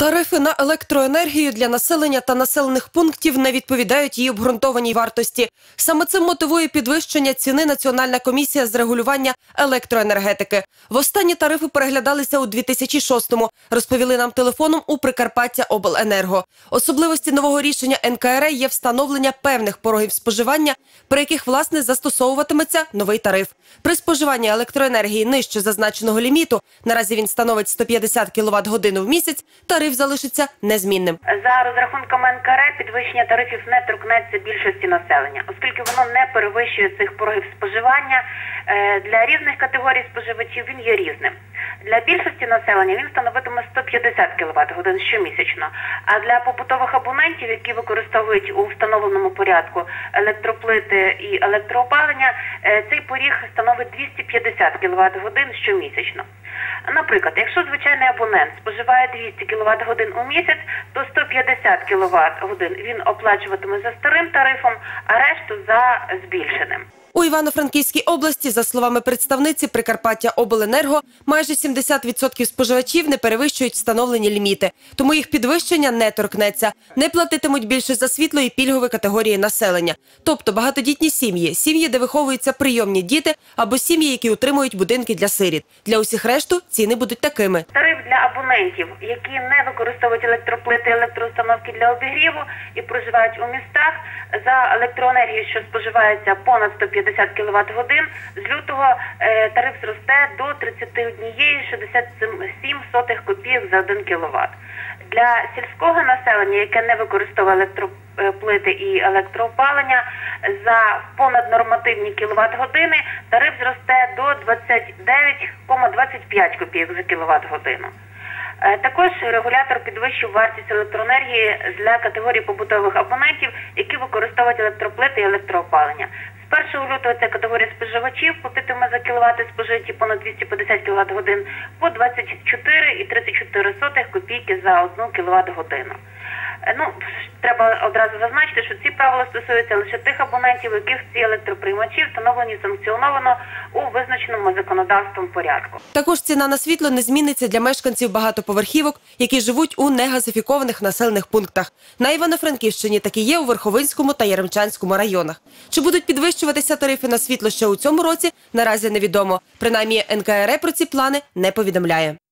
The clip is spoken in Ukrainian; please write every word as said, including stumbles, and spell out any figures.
Тарифи на електроенергію для населення та населених пунктів не відповідають її обґрунтованій вартості. Саме цим мотивує підвищення ціни Національна комісія з регулювання електроенергетики. Востаннє тарифи переглядалися у дві тисячі шостому, розповіли нам телефоном у Прикарпаттяобленерго. Особливості нового рішення ен ка ер е є встановлення певних порогів споживання, при яких, власне, застосовуватиметься новий тариф. При споживанні електроенергії нижче зазначеного ліміту, наразі він становить сто п'ятдесят кіловат-годин в місяць, тариф залишиться незмінним. За розрахунками ен ка ер е, підвищення тарифів не торкнеться більшості населення, оскільки воно не перевищує цих порогів споживання. Для різних категорій споживачів він є різним. Для більшості населення він становитиме сто п'ятдесят кіловат-годин щомісячно, а для побутових абонентів, які використовують у встановленому порядку електроплити і електроопалення, цей поріг становить двісті п'ятдесят кіловат-годин щомісячно. Наприклад, якщо звичайний абонент споживає двісті кіловат-годин у місяць, то сто п'ятдесят кіловат-годин він оплачуватиме за старим тарифом, а решту за збільшеним. У Івано-Франківській області, за словами представниці Прикарпаттяобленерго, майже сімдесят відсотків споживачів не перевищують встановлені ліміти. Тому їх підвищення не торкнеться. Не платитимуть більше за світло і пільгові категорії населення. Тобто багатодітні сім'ї, сім'ї, де виховуються прийомні діти, або сім'ї, які утримують будинки для сиріт. Для усіх решту ціни будуть такими. Тариф для абонентів, які не використовують електроплити, електроустановки для обігріву і проживають у містах, за електроенергію, що споживається понад сто п'ятдесят кіловат-годин, з лютого е, тариф зросте до тридцять один цілих шістдесят сім сотих копійок за один кіловат. Для сільського населення, яке не використовує електроплити і електроопалення, за понаднормативні кіловат-години тариф зросте до двадцять дев'ять цілих двадцять п'ять копійок за кіловат-годину. Також регулятор підвищив вартість електроенергії для категорії побутових абонентів, які використовують електроплити і електроопалення. З першого лютого ця категорія споживачів платитиме за кіловати спожиті понад двісті п'ятдесят кіловат-годин по двадцять чотири цілих тридцять чотири сотих копійки за одну кіловат-годину. Ну, треба одразу зазначити, що ці правила стосуються лише тих абонентів, у яких ці електроприймачі встановлені санкціоновано у визначеному законодавством порядку. Також ціна на світло не зміниться для мешканців багатоповерхівок, які живуть у негазифікованих населених пунктах. На Івано-Франківщині такі є у Верховинському та Яремчанському районах. Чи будуть підвищуватися тарифи на світло ще у цьому році, наразі невідомо. Принаймні, ен ка ер е про ці плани не повідомляє.